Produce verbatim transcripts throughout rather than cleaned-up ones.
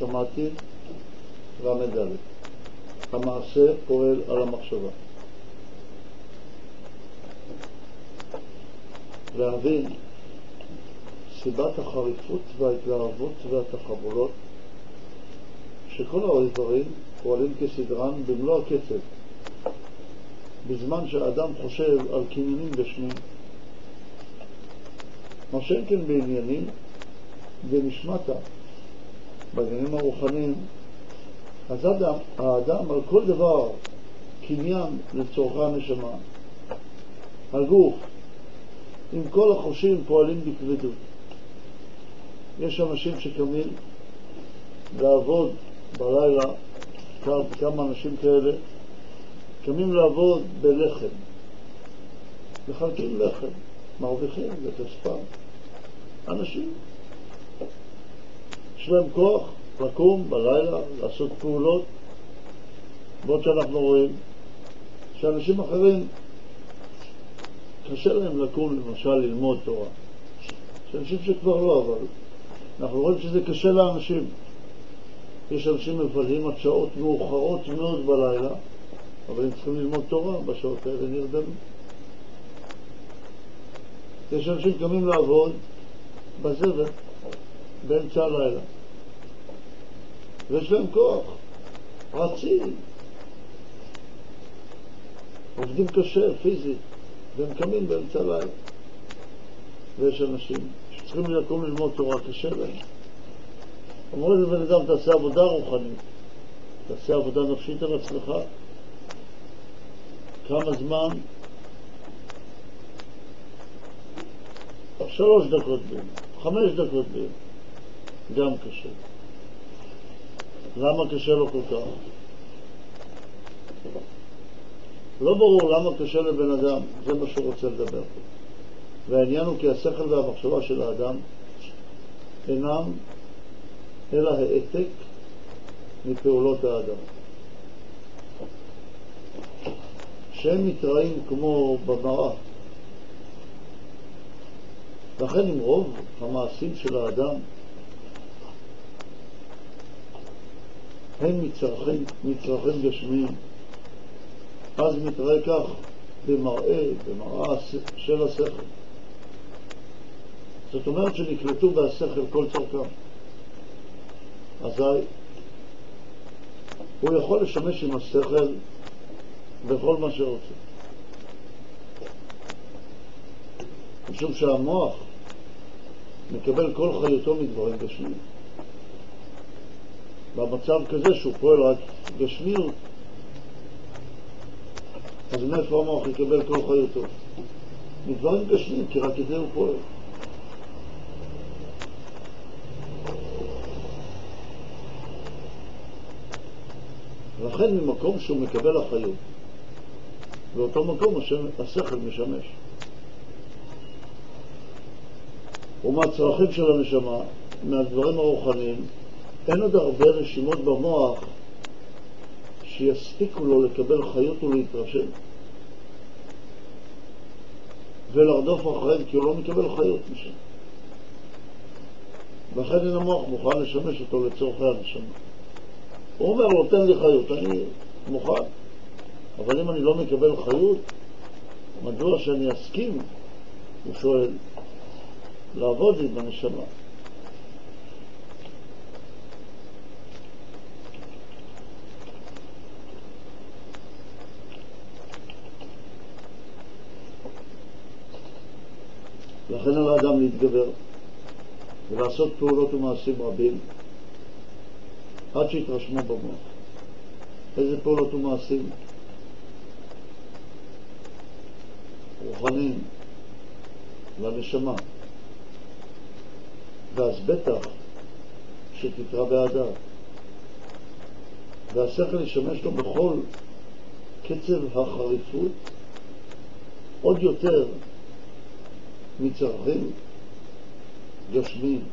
שמעתי רמד ד'. המעשה פועל על המחשבה. להבין סיבת החריפות וההתלהבות והתחבולות שכל הדברים פועלים כסדרן במלוא הקצב בזמן שהאדם חושב על קניינים גשמיים, מה שאין כן בעניינים ונשמתה בעניינים הרוחניים. אז האדם, האדם על כל דבר קניין לצורכי הנשמה, הגוף עם כל החושים פועלים בכבדות. יש אנשים שקמים לעבוד בלילה, כמה אנשים כאלה קמים לעבוד בלחם, מחלקים לחם, מרוויחים לכספם. אנשים יש להם כוח לקום בלילה, לעשות פעולות, בעוד שאנחנו רואים שאנשים אחרים קשה להם לקום, למשל ללמוד תורה. שאנשים שכבר לא, אבל אנחנו רואים שזה קשה לאנשים. יש אנשים מבלים עד שעות מאוחרות מאוד בלילה, אבל הם צריכים ללמוד תורה בשעות האלה נרדמים. יש אנשים קמים לעבוד בזבל באמצע הלילה, ויש להם כוח, רצים, עובדים קשה, פיזית, והם קמים באמצע הלילה. ויש אנשים שצריכים לקום ללמוד תורה, קשה להם. אומרים לבן אדם, תעשה עבודה רוחנית, תעשה עבודה נפשית על עצמך. כמה זמן? שלוש דקות ביום, חמש דקות ביום. גם קשה. למה קשה לו כל כך? לא ברור למה קשה לבן אדם, זה מה שהוא רוצה לדבר פה. והעניין הוא כי השכל והמחשבה של האדם אינם אלא העתק מפעולות האדם, שהם מתראים כמו במראה. לכן עם רוב המעשים של האדם הם מצרכים, מצרכים גשמיים, אז מתראה כך במראה, במראה של השכל. זאת אומרת שנקלטו בהשכל כל צרכם. אזי הוא יכול לשמש עם השכל בכל מה שרוצה. משום שהמוח מקבל כל חיותו מדברים גשמיים. במצב כזה שהוא פועל רק גשמיות, אז מאיפה המוח יקבל כל חיותו? מדברים גשמיים, כי רק את זה הוא פועל. לכן ממקום שהוא מקבל החיות, באותו מקום השכל משמש. ומהצרכים של הנשמה, מהדברים הרוחניים, אין עוד הרבה רשימות במוח שיספיקו לו לקבל חיות ולהתרשם ולרדוף אחריהם, כי הוא לא מקבל חיות משם. לכן אין המוח מוכן לשמש אותו לצורכי הנשמה. הוא אומר לו, תן לי חיות, אני מוכן, אבל אם אני לא מקבל חיות, מדוע שאני אסכים, הוא שואל, לעבוד עם הנשמה? לכן על האדם להתגבר ולעשות פעולות ומעשים רבים עד שיתרשמו במוח. איזה פעולות ומעשים? רוחניים לנשמה, ואז בטח שתקרא בהדעת, והשכל ישמש לו בכל קצב החריפות עוד יותר מצרכים גשמיים.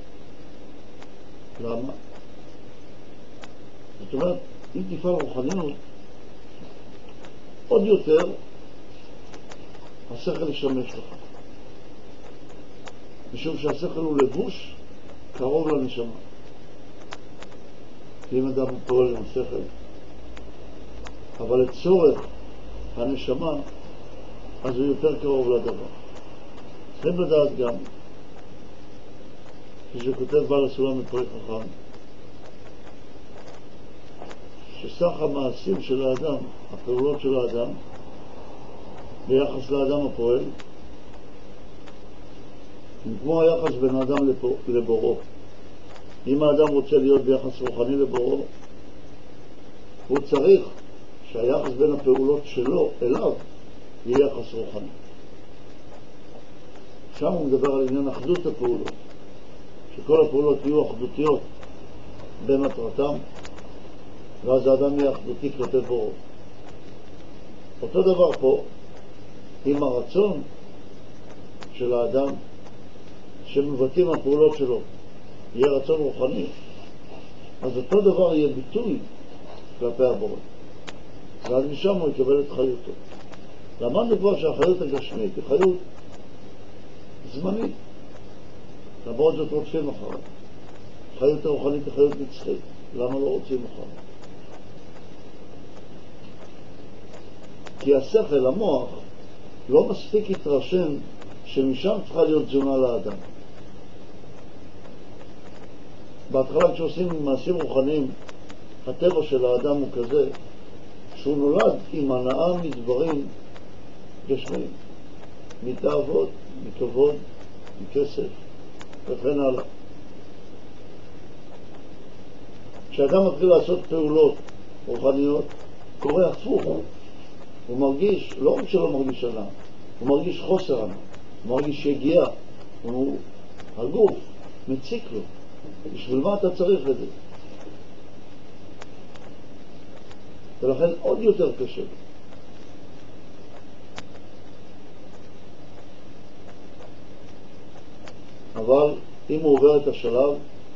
למה? זאת אומרת, אם תפעל רוחניות עוד יותר, השכל ישמש לך, משום שהשכל הוא לבוש קרוב לנשמה. אם אדם פועל עם השכל, אבל לצורך הנשמה, אז הוא יותר קרוב לדבר. צריכים לדעת גם, כשכותב בעל הסולם מפרי חכם, שסך המעשים של האדם, הפעולות של האדם, ביחס לאדם הפועל, הם כמו היחס בין האדם לבורו. אם האדם רוצה להיות ביחס רוחני לבורו, הוא צריך שהיחס בין הפעולות שלו אליו יהיה יחס רוחני. שם הוא מדבר על עניין אחדות הפעולות, שכל הפעולות יהיו אחדותיות במטרתם, ואז האדם יהיה אחדותי כלפי בורו. אותו דבר פה, עם הרצון של האדם שמבטאים הפעולות שלו יהיה רצון רוחני, אז אותו דבר יהיה ביטוי כלפי הבורא, ואז משם הוא יקבל את חיותו. למדנו כבר שהחיות הגשמית היא חיות זמנית, למרות זאת רוצים אחריו. חיות הרוחנית היא חיות נצחית, למה לא רוצים אחריו? כי השכל, המוח, לא מספיק יתרשם שמשם צריכה להיות תזונה לאדם. בהתחלה כשעושים מעשים רוחניים, הטבע של האדם הוא כזה שהוא נולד עם הנאה מדברים גשמיים, מתאוות, מכבוד, מכסף וכן הלאה. כשאדם מתחיל לעשות פעולות רוחניות, קורה הפוך. הוא מרגיש, לא רק שלא מרגיש הנאה, הוא מרגיש חוסר הנאה, הוא מרגיש יגיעה, הוא הגוף מציק לו. בשביל מה אתה צריך את זה? ולכן עוד יותר קשה. אבל אם הוא עובר את השלב,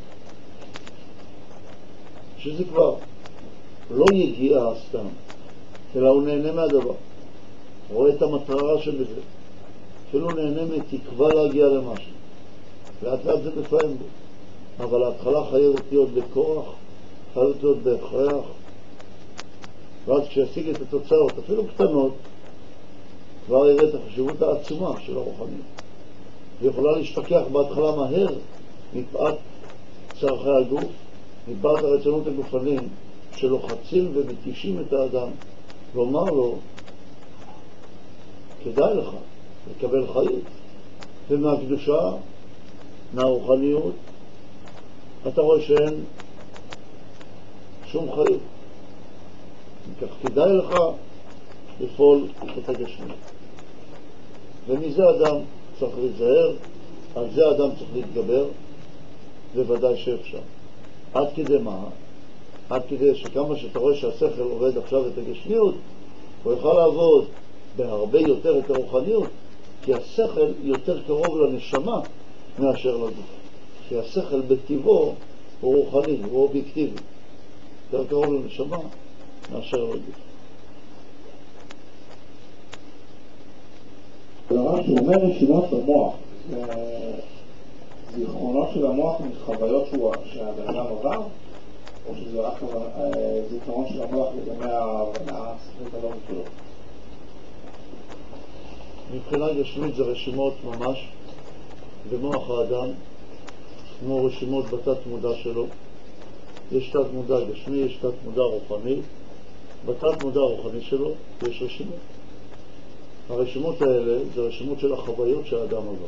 שזה כבר לא יגיעה סתם, אלא הוא נהנה מהדבר, רואה את המטרה של זה, אפילו נהנה מתקווה להגיע למשהו, לאט לאט זה מפעם בו. אבל ההתחלה חייבת להיות בכוח, חייבת להיות בהכרח, ואז כשישיג את התוצאות, אפילו קטנות, כבר יראה את החשיבות העצומה של הרוחניות. ויכולה להשתכח בהתחלה מהר מפאת צרכי הגוף, מפאת הרצונות הגופניים שלוחצים ומתישים את האדם, ואומר לו, כדאי לך לקבל חיות, ומהקדושה, מהרוחניות, אתה רואה שאין שום חיות. וכך כדאי לך לפעול את הגשמיות. ומזה אדם צריך להיזהר, על זה אדם צריך להתגבר, בוודאי שאפשר. עד כדי מה? עד כדי שכמה שאתה רואה שהשכל עובד עכשיו את הגשמיות, הוא יכול לעבוד בהרבה יותר את הרוחניות, כי השכל יותר קרוב לנשמה מאשר לגוף. כי השכל בטבעו הוא רוחני, הוא אובייקטיבי, יותר קרוב לנשמה מאשר לגוף. דבר שאומר רשימות במוח, זיכרונות של המוח מחוויות שהבן אדם עבר, או שזה רק זיכרון של המוח לגבי ההבנה השכלית הלא שלו? מבחינה גשמית זה רשימות ממש במוח האדם, כמו רשימות בתת מודע שלו. יש תת מודע גשמי, יש תת מודע רוחני. בתת מודע רוחני שלו יש רשימות. הרשימות האלה זה רשימות של החוויות שהאדם עבר.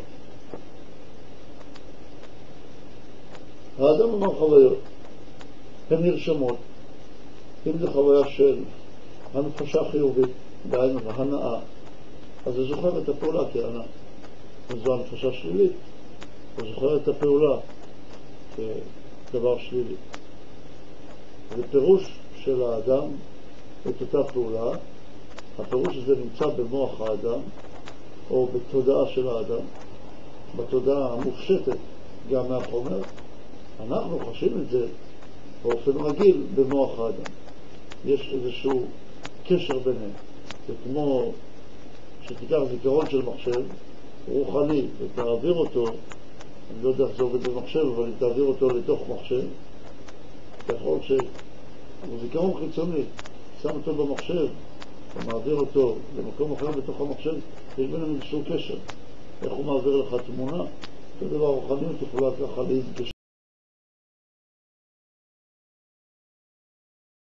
האדם עבר חוויות, הן נרשמות. אם זה חוויה של הנפשה חיובית, דהיינו והנאה, אז הוא זוכר את הפעולה כהנאה. אם זו הנפשה שלילית, הוא זוכר את הפעולה כדבר שלילי. זה פירוש של האדם את אותה פעולה. הפירוש הזה נמצא במוח האדם או בתודעה של האדם, בתודעה המופשטת גם מהחומר. אנחנו חשים את זה באופן רגיל במוח האדם. יש איזשהו קשר ביניהם. זה כמו שתיקח זיכרון של מחשב רוחני ותעביר אותו, אני לא יודע איך זה עובד במחשב, אבל אם תעביר אותו לתוך מחשב, אתה יכול ש... הוא זיכרון חיצוני, שם אותו במחשב, ומעביר אותו למקום אחר בתוך המחשב, יש ביניהם איזשהו קשר. איך הוא מעביר לך תמונה? אותו דבר רוחניות יכולה ככה להתגשם.